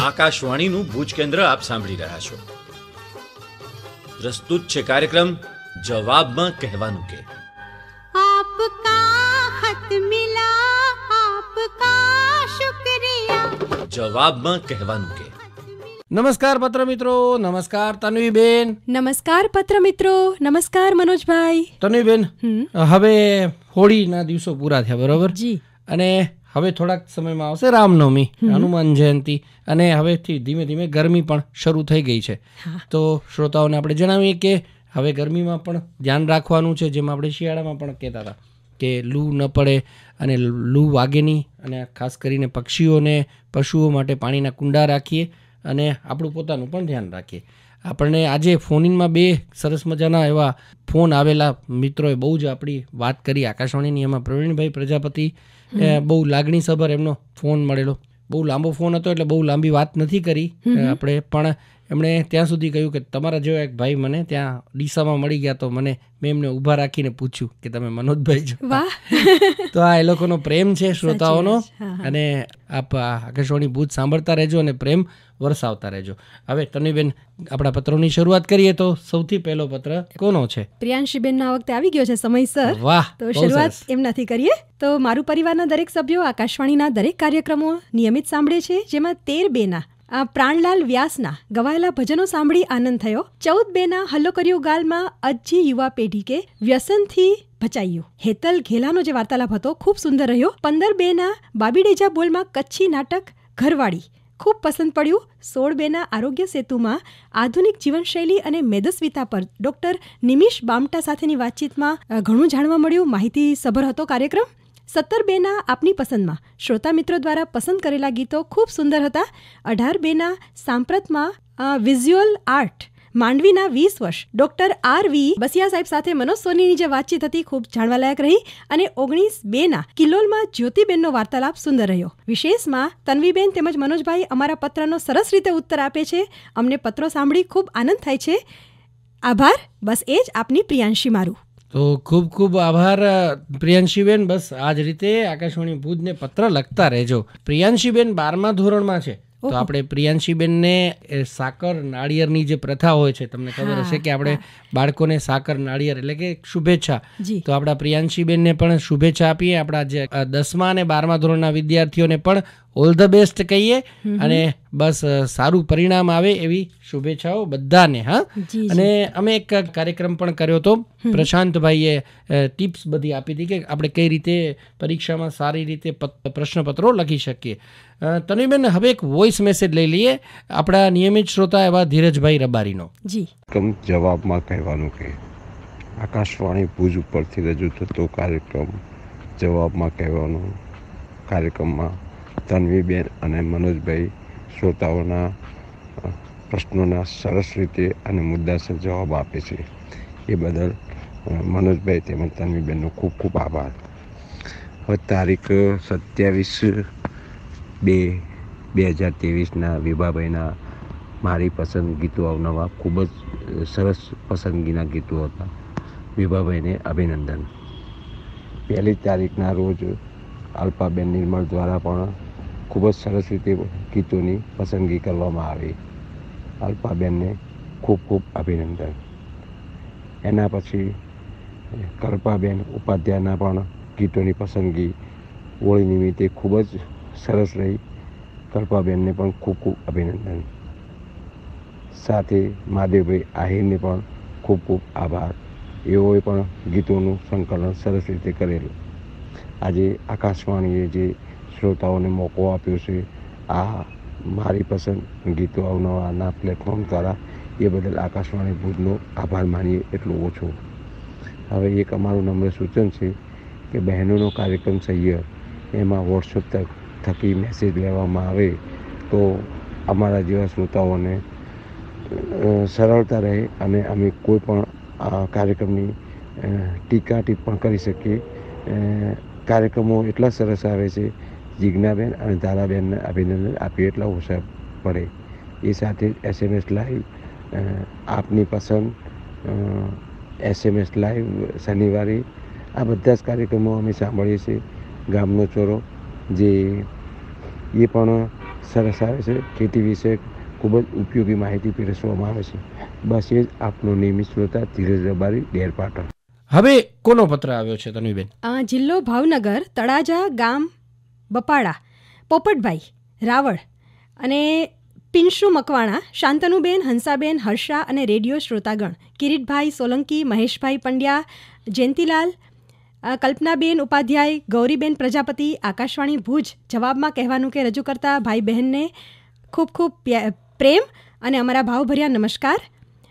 આકાશવાણીનું ભુજ કેન્દ્ર આપ સાંભળી રહ્યા છો। પ્રસ્તુત છે કાર્યક્રમ જવાબમાં કહેવાનું કે। आपका खत मिला आपका शुक्रिया। જવાબમાં કહેવાનું કે। નમસ્કાર પત્ર મિત્રો, નમસ્કાર તન્વીબેન। નમસ્કાર પત્ર મિત્રો, નમસ્કાર મનોજભાઈ। તન્વીબેન, હવે હોળીના દિવસો પૂરા થયા, બરોબર? જી। અને હવે થોડાક સમયમાં આવશે રામનવમી, હનુમાન જયંતિ, અને હવેથી ધીમે ધીમે ગરમી પણ શરૂ થઈ ગઈ છે। તો શ્રોતાઓને આપણે જણાવીએ કે હવે ગરમીમાં પણ ધ્યાન રાખવાનું છે, જેમ આપણે શિયાળામાં પણ કહેતા હતા કે લૂ ન પડે અને લૂ વાગે નહીં, અને ખાસ કરીને પક્ષીઓને પશુઓ માટે પાણીના કુંડા રાખીએ અને આપણું પોતાનું પણ ધ્યાન રાખીએ। આપણને આજે ફોનિનમાં 2 સરસ મજાના એવા ફોન આવેલા મિત્રોએ બહુ જ આપણી વાત કરી આકાશવાણીની। એમાં પ્રવીણભાઈ પ્રજાપતિ, બહુ લાગણીસભર એમનો ફોન મળેલો, બહુ લાંબો ફોન હતો એટલે બહુ લાંબી વાત નથી કરી આપણે, પણ એમણે ત્યાં સુધી કહ્યું કે તમારા જેવા એક ભાઈ મને ત્યાં ડીસામાં મળી ગયા, તો મેં એમને ઊભા રાખીને પૂછ્યું કે તમે મનોજભાઈ છો? વાહ! તો આ એ લોકોનો પ્રેમ છે શ્રોતાઓનો, અને આપ આકાશવાણી ભુજ સાંભળતા રહેજો અને પ્રેમ વરસાવતા રહેજો। હવે તન્વીબેન, આપણા પત્રોની શરૂઆત કરીએ તો સૌથી પહેલો પત્ર કોનો છે? પ્રિયાંશીબેનનો આ વખતે આવી ગયો છે સમયસર। વાહ! તો શરૂઆત એમનાથી કરીએ તો મારું પરિવારના દરેક સભ્યો આકાશવાણીના દરેક કાર્યક્રમો નિયમિત સાંભળે છે, જેમાં 13 પ્રાણલાલ વ્યાસના ગવાયેલા ભજનો સાંભળી આનંદ થયો। 14 હલ્લો કર્યું ગાલમાં અજી યુવા પેઢી કે વ્યસનથી બચાયું, હેતલ ઘેલાનો જે વાર્તાલાપ હતો ખૂબ સુંદર રહ્યો। 15 બાબીડેજા બોલમાં કચ્છી નાટક ઘરવાળી ખૂબ પસંદ પડ્યું। 16 આરોગ્ય સેતુમાં આધુનિક જીવનશૈલી અને મેદસ્વીતા પર ડોક્ટર નિમિષ બામટા સાથેની વાતચીતમાં ઘણું જાણવા મળ્યું, માહિતી સભર હતો કાર્યક્રમ। 17 આપની પસંદમાં શ્રોતા મિત્રો દ્વારા પસંદ કરેલા ગીતો ખૂબ સુંદર હતા। 18 સાંપ્રતમાં વિઝ્યુઅલ આર્ટ માંડવીના 20 વર્ષ ડોક્ટર આર.વી. બસિયા સાહેબ સાથે મનોજ સોનીની જે વાતચીત હતી ખૂબ જાણવાલાયક રહી, અને 19 કિલોલમાં જ્યોતિબેનનો વાર્તાલાપ સુંદર રહ્યો। વિશેષમાં તન્વીબેન તેમજ મનોજભાઈ અમારા પત્રનો સરસ રીતે ઉત્તર આપે છે, અમને પત્રો સાંભળી ખૂબ આનંદ થાય છે, આભાર। બસ એ જ આપની પ્રિયાંશી મારું। તો ખૂબ ખૂબ આભાર પ્રિયાંશીબેન। બસ આ જ રીતે આકાશવાણી ભુજને પત્ર લખતા રહેજો। પ્રિયાંશીબેન 12મા ધોરણમાં છે, તો આપણે પ્રિયાંશીબેનને સાકર નાળિયેરની જે પ્રથા હોય છે, તમને ખબર હશે કે આપણે બાળકોને સાકર નાળિયેર એટલે કે શુભેચ્છા, તો આપણા પ્રિયાંશીબેનને પણ શુભેચ્છા આપીએ। આપણા જે 10મા અને 12મા ધોરણના વિદ્યાર્થીઓને પણ ઓલ ધ બેસ્ટ કહીએ, અને બસ સારું પરિણામ આવે એવી શુભેચ્છાઓ બધાને। હા, અને અમે એક કાર્યક્રમ પણ કર્યો હતો, પ્રશાંતભાઈએ ટિપ્સ બધી આપી હતી કે આપણે કઈ રીતે પરીક્ષામાં સારી રીતે પ્રશ્નપત્રો લખી શકીએ। તન્વીબેન, હવે એક વોઇસ મેસેજ લઈ લઈએ આપણા નિયમિત શ્રોતા એવા ધીરજભાઈ રબારીનો। જી। જવાબમાં કહેવાનું કે આકાશવાણી ભુજ ઉપરથી રજૂ થતો કાર્યક્રમ જવાબમાં કહેવાનું કાર્યક્રમમાં તન્વીબેન અને મનોજભાઈ શ્રોતાઓના પ્રશ્નોના સરસ રીતે અને મુદ્દાસર જવાબ આપે છે, એ બદલ મનોજભાઈ તેમજ તન્વીબેનનો ખૂબ ખૂબ આભાર। હવે તારીખ 27/2/2023 વિભાભાઈના મારી પસંદ ગીતો અવનવા ખૂબ જ સરસ પસંદગીના ગીતો હતા। વિભાભાઈને અભિનંદન। 1 તારીખના રોજ અલ્પાબેન નિર્મળ દ્વારા પણ ખૂબ જ સરસ રીતે ગીતોની પસંદગી કરવામાં આવી। અલ્પાબેનને ખૂબ ખૂબ અભિનંદન। એના પછી કલ્પાબેન ઉપાધ્યાયના પણ ગીતોની પસંદગી હોળી નિમિત્તે ખૂબ જ સરસ રહી। કલ્પાબેનને પણ ખૂબ ખૂબ અભિનંદન। સાથે મહાદેવભાઈ આહિરને પણ ખૂબ ખૂબ આભાર, એઓએ પણ ગીતોનું સંકલન સરસ રીતે કરેલું। આજે આકાશવાણીએ જે શ્રોતાઓને મોકો આપ્યો છે આ મારી પસંદ ગીતો અવનવાના પ્લેટફોર્મ દ્વારા, એ બદલ આકાશવાણી ભુજનો આભાર માનીએ એટલું ઓછું। હવે એક અમારું નમ્ર સૂચન છે કે બહેનોનો કાર્યક્રમ સૈયર, એમાં વોટ્સઅપ થકી મેસેજ લેવામાં આવે તો અમારા જેવા શ્રોતાઓને સરળતા રહે, અને અમે કોઈ પણ કાર્યક્રમની ટીકા ટિપ્પણ કરી શકીએ। કાર્યક્રમો એટલા સરસ આવે છે, જિજ્ઞાબેન અને ધારાબેનને અભિનંદન આપીએ એટલા ઓછા પડે। એ સાથે SMS લાઈવ, આપની પસંદ, SMS લાઈવ શનિવારે, આ બધા જ કાર્યક્રમો અમે સાંભળીએ છીએ। ગામનો ચોરો જે એ પણ સરસ આવે છે. ખેતી વિશે ખૂબ જ ઉપયોગી માહિતી પીરસવામાં આવે છે. બસ એ જ આપનો નિયમિત શ્રોતા ધીરજ રબારી, ડેર પાટણ. હવે કોનો પત્ર આવ્યો છે તન્વીબેન? જિલ્લો ભાવનગર, તળાજા ગામ બપાડા, પોપટભાઈ રાવળ અને પિંશુ મકવાણા, શાંતનુબેન, હંસાબેન, હર્ષા અને રેડિયો શ્રોતાગણ કિરીટભાઈ સોલંકી, મહેશભાઈ પંડ્યા, જયંતિલાલ, કલ્પનાબેન ઉપાધ્યાય, ગૌરીબેન પ્રજાપતિ, આકાશવાણી ભુજ જવાબમાં કહેવાનું કે રજૂ કરતા ભાઈ બહેનને ખૂબ ખૂબ પ્રેમ અને અમારા ભાવભર્યા નમસ્કાર.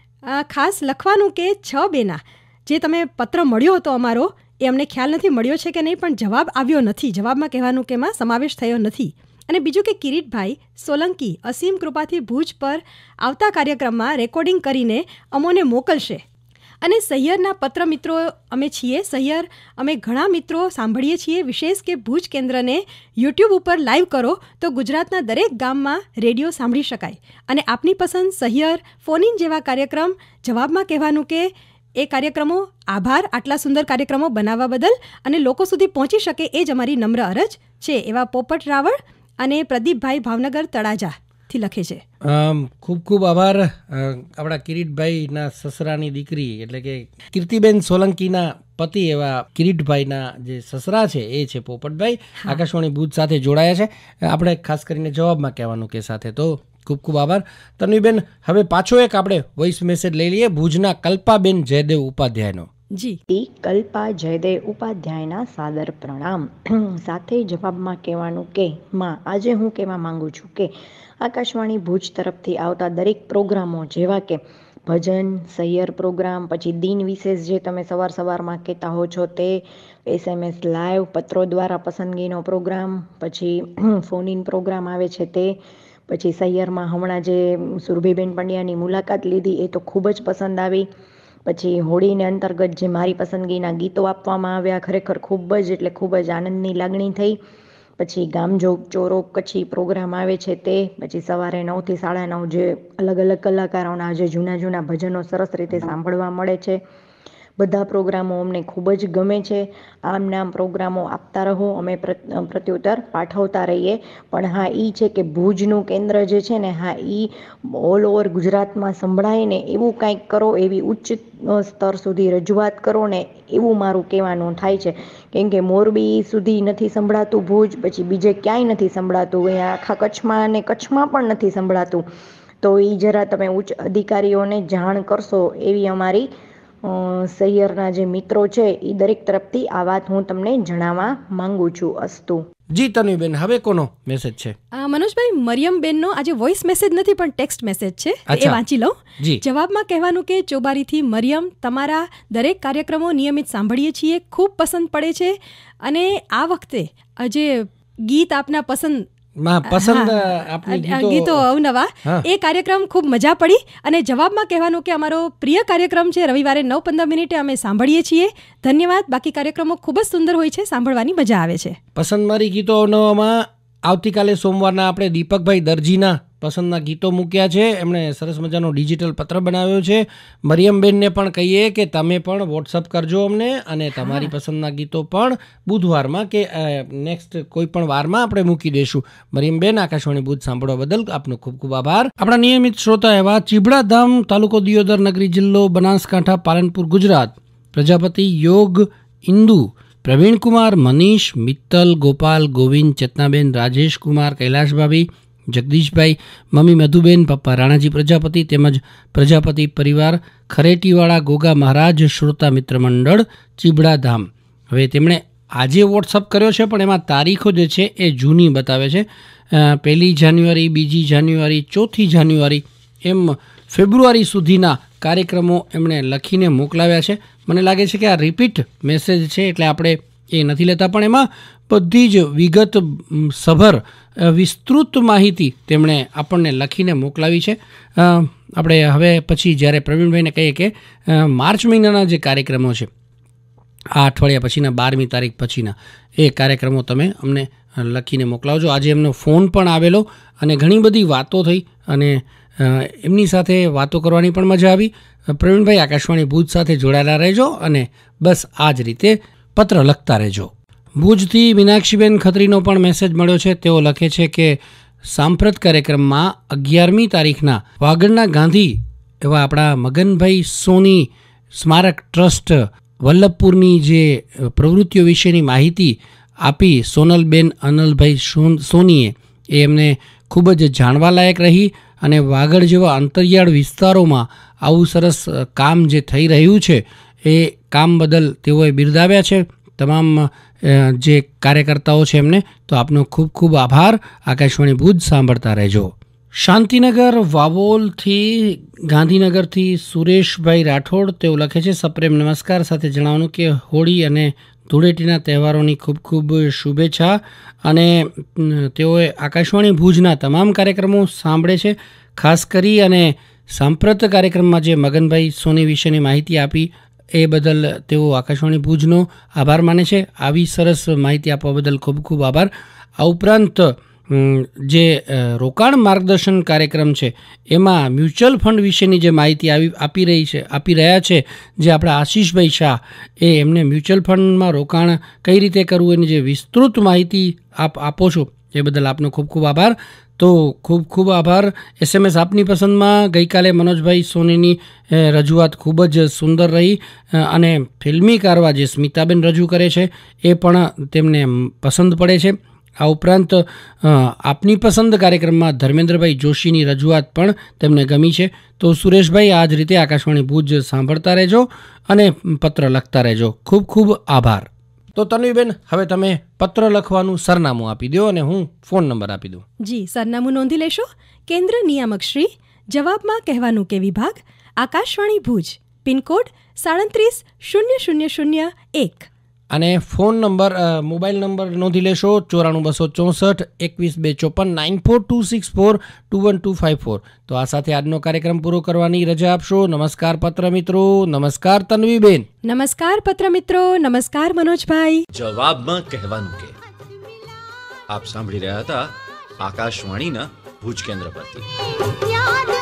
ખાસ લખવાનું કે 6 બેના જે તમે પત્ર મળ્યો હતો અમારો, એ અમને ખ્યાલ નથી મળ્યો છે કે નહીં, પણ જવાબ આવ્યો નથી. જવાબમાં કહેવાનું કે એમાં સમાવેશ થયો નથી. અને બીજું કે કિરીટભાઈ સોલંકી અસીમ કૃપાથી ભુજ પર આવતા કાર્યક્રમમાં રેકોર્ડિંગ કરીને અમોને મોકલશે. અને સહિયરના પત્ર મિત્રો અમે છીએ. સહિયર અમે ઘણા મિત્રો સાંભળીએ છીએ. વિશેષ કે ભુજ કેન્દ્રને યુટ્યુબ ઉપર લાઈવ કરો તો ગુજરાતના દરેક ગામમાં રેડિયો સાંભળી શકાય. અને આપની પસંદ સહિયર, ફોન ઇન જેવા કાર્યક્રમ, જવાબમાં કહેવાનું કે એ કાર્યક્રમો, આભાર આટલા સુંદર કાર્યક્રમો બનાવવા બદલ, અને લોકો સુધી પહોંચી શકે એ જ અમારી નમ્ર અરજ છે. એવા પોપટ રાવળ અને પ્રદીપભાઈ ભાવનગર તળાજાથી લખે છે. ખૂબ ખૂબ આભાર. આપણા કિરીટભાઈના સસરાની દીકરી એટલે કે કીર્તિબેન સોલંકીના પતિ એવા કિરીટભાઈના જે સસરા છે એ છે પોપટભાઈ. આકાશવાણી ભુજ સાથે જોડાયા છે. આપણે ખાસ કરીને જવાબમાં કહેવાનું કે સાથે. તો ખૂબ ખૂબ આભાર તન્વીબેન. હવે પાછો એક આપણે વોઇસ મેસેજ લઈ લઈએ ભુજના કલ્પાબેન જયદેવ ઉપાધ્યાયનો. જી, કલ્પા જયદેવ ઉપાધ્યાયના સાદર પ્રણામ. સાથે જવાબમાં કહેવાનું કે માં આજે હું કહેવા માંગુ છું કે આકાશવાણી ભુજ તરફથી આવતા દરેક પ્રોગ્રામો જેવા કે ભજન, સહિયર પ્રોગ્રામ, પછી દિન વિશેષ જે તમે સવારમાં કહેતા હો છો તે, SMS લાઈવ, પત્રો દ્વારા પસંદગીનો પ્રોગ્રામ, પછી ફોન ઇન પ્રોગ્રામ આવે છે તે, પછી સહિયરમાં હમણાં જે સુરભીબેન પંડ્યાની મુલાકાત લીધી એ તો ખૂબ જ પસંદ આવી. પછી હોળીને અંતર્ગત જે મારી પસંદગીના ગીતો આપવામાં આવ્યા, ખરેખર ખૂબ જ આનંદની લાગણી થઈ. પછી ગામજોગ ચોરો કચ્છી પ્રોગ્રામ આવે છે તે, પછી સવારે 9 થી 9:30 જે અલગ અલગ કલાકારોના જે જૂના ભજનો સરસ રીતે સાંભળવા મળે છે. બધા પ્રોગ્રામો અમને ખૂબ જ ગમે છે. આમ પ્રોગ્રામો આપતા રહો, અમે પ્રત્યુત્તર પાઠવતા રહીએ. પણ હા, એ છે કે ભુજનું કેન્દ્ર જે છે ને, હા એ ઓલ ઓવર ગુજરાતમાં સંભળાય ને એવું કંઈક કરો, એવી ઉચ્ચ સ્તર સુધી રજૂઆત કરો ને, એવું મારું કહેવાનું થાય છે. કેમ કે મોરબી સુધી નથી સંભળાતું ભુજ, પછી બીજે ક્યાંય નથી સંભળાતું, અહીંયા આખા કચ્છમાં અને કચ્છમાં પણ નથી સંભળાતું. તો એ જરા તમે ઉચ્ચ અધિકારીઓને જાણ કરશો એવી અમારી સહિયરના જે મિત્રો છે એ દરેક તરફથી આ વાત હું તમને જણાવવા માંગુ છું. અસ્તુ. જી તન્વીબેન, હવે કોનો મેસેજ છે? મનોજભાઈ, મરિયમબેનનો આજે વોઇસ મેસેજ નથી પણ ટેક્સ્ટ મેસેજ છે, એ વાંચી લઉં. જવાબમાં કહેવાનું કે ચોબારીથી મરિયમ, તમારા દરેક કાર્યક્રમો નિયમિત સાંભળીએ છીએ, ખૂબ પસંદ પડે છે. અને આ વખતે જે ગીત આપના ગીતો અવનવા, એ કાર્યક્રમ ખૂબ મજા પડી. અને જવાબમાં કહેવાનું કે અમારો પ્રિય કાર્યક્રમ છે, રવિવારે 9:15 અમે સાંભળીએ છીએ. ધન્યવાદ. બાકી કાર્યક્રમો ખૂબ જ સુંદર હોય છે, સાંભળવાની મજા આવે છે. પસંદ મારી ગીતો અવનવામાં આવતીકાલે સોમવારના આપણે દીપકભાઈ દરજીના પસંદના ગીતો મૂક્યા છે. એમણે સરસ મજાનો ડિજિટલ પત્ર બનાવ્યો છે. મરિયમબેનને પણ કહીએ કે તમે પણ વોટ્સઅપ કરજો અમને, અને તમારી પસંદના ગીતો પણ બુધવારમાં કે નેક્સ્ટ કોઈ પણ વારમાં આપણે મૂકી દઈશું. મરિયમબેન, આકાશવાણી ભુજ સાંભળવા બદલ આપનો ખૂબ ખૂબ આભાર. આપણા નિયમિત શ્રોતા એવા ચીબડાધામ, તાલુકો દિયોદર, નગરી, જિલ્લો બનાસકાંઠા, પાલનપુર, ગુજરાત, પ્રજાપતિ યોગ ઇન્દુ, પ્રવીણકુમાર, મનીષ, મિત્તલ, ગોપાલ, ગોવિંદ, ચેતનાબેન, રાજેશકુમાર, કૈલાશભાભી, જગદીશભાઈ, મમ્મી મધુબેન, પપ્પા રાણાજી પ્રજાપતિ તેમજ પ્રજાપતિ પરિવાર, ખરેટીવાળા ગોગા મહારાજ શ્રોતા મિત્ર મંડળ ચીબડાધામ. હવે તેમણે આજે વોટ્સઅપ કર્યો છે પણ એમાં તારીખો જે છે એ જૂની બતાવે છે. 1 જાન્યુઆરી, 2 જાન્યુઆરી, 4 જાન્યુઆરી એમ ફેબ્રુઆરી સુધીના કાર્યક્રમો એમણે લખીને મોકલાવ્યા છે. મને લાગે છે કે આ રિપીટ મેસેજ છે એટલે આપણે એ નથી લેતા, પણ એમાં બધી જ વિગત સભર વિસ્તૃત માહિતી તેમણે આપણને લખીને મોકલાવી છે. આપણે હવે પછી જ્યારે પ્રવીણભાઈને કહીએ કે માર્ચ મહિનાના જે કાર્યક્રમો છે, આ અઠવાડિયા પછીના 12મી તારીખ પછીના એ કાર્યક્રમો તમે અમને લખીને મોકલાવજો. આજે એમનો ફોન પણ આવેલો અને ઘણી બધી વાતો થઈ અને એમની સાથે વાતો કરવાની પણ મજા આવી. પ્રવીણભાઈ, આકાશવાણી ભુજ સાથે જોડાયેલા રહેજો અને બસ આ જ રીતે પત્ર લખતા રહેજો. ભુજથી મીનાક્ષીબેન ખત્રીનો પણ મેસેજ મળ્યો છે. તેઓ લખે છે કે સાંપ્રત કાર્યક્રમમાં 11મી તારીખના વાગડના ગાંધી એવા આપણા મગનભાઈ સોની સ્મારક ટ્રસ્ટ વલ્લભપુરની જે પ્રવૃત્તિઓ વિશેની માહિતી આપી સોનલબેન અનલભાઈ સોનીએ એ એમને ખૂબ જ જાણવાલાયક રહી અને વાગડ જેવા અંતરિયાળ વિસ્તારોમાં આવું સરસ કામ જે થઈ રહ્યું છે એ કામ બદલ તેઓએ બિરદાવ્યા છે તમામ જે કાર્યકર્તાઓ છે એમને. તો આપનો ખૂબ ખૂબ આભાર. આકાશવાણી ભુજ સાંભળતા રહેજો. શાંતિનગર વાવોલથી ગાંધીનગરથી સુરેશભાઈ રાઠોડ તેઓ લખે છે સપ્રેમ નમસ્કાર સાથે જણાવવાનું કે હોળી અને ધૂળેટીના તહેવારોની ખૂબ ખૂબ શુભેચ્છા. અને તેઓએ આકાશવાણી ભુજના તમામ કાર્યક્રમો સાંભળે છે. ખાસ કરી અને સાંપ્રત કાર્યક્રમમાં જે મગનભાઈ સોની વિશેની માહિતી આપી એ બદલ તેઓ આકાશવાણી ભુજનો આભાર માને છે. આવી સરસ માહિતી આપવા બદલ ખૂબ ખૂબ આભાર. આ ઉપરાંત જે રોકાણ માર્ગદર્શન કાર્યક્રમ છે એમાં મ્યુચ્યુઅલ ફંડ વિશેની જે માહિતી આપી રહ્યા છે જે આપણા આશીષભાઈ શાહ એ એમને મ્યુચ્યુઅલ ફંડમાં રોકાણ કઈ રીતે કરવું એની જે વિસ્તૃત માહિતી આપ આપો છો એ બદલ આપનો ખૂબ ખૂબ આભાર. તો ખૂબ ખૂબ આભાર. SMS આપની પસંદમાં ગઈકાલે મનોજભાઈ સોનીની રજૂઆત ખૂબ જ સુંદર રહી અને ફિલ્મી કારવા જે સ્મિતાબેન રજૂ કરે છે એ પણ તેમને પસંદ પડે છે. આ ઉપરાંત આપની પસંદ કાર્યક્રમમાં ધર્મેન્દ્રભાઈ જોશીની રજૂઆત પણ તેમને ગમી છે. તો સુરેશભાઈ આ જ રીતે આકાશવાણી ભુજ સાંભળતા રહેજો અને પત્ર લખતા રહેજો. ખૂબ ખૂબ આભાર. તો તન્વીબેન હવે તમે પત્ર લખવાનું સરનામું આપી દો અને હું ફોન નંબર આપી દઉં. જી, સરનામું નોંધી લેશો. કેન્દ્ર નિયામક શ્રી, જવાબમાં કહેવાનું કે વિભાગ, આકાશવાણી ભુજ, પિનકોડ 370001. અને ફોન નંબર મોબાઈલ નંબર નોંધી લેશો 94 264 21 254 9426421254. તો આ સાથે આજનો કાર્યક્રમ પૂરો કરવાની રજા આપશો. નમસ્કાર પત્ર મિત્રો. નમસ્કાર તન્વીબેન. નમસ્કાર પત્ર મિત્રો. નમસ્કાર મનોજભાઈ. જવાબમાં કહેવાનું કે આપ સાંભળી રહ્યા હતા આકાશવાણીના ભુજ કેન્દ્ર પરથી. યાદ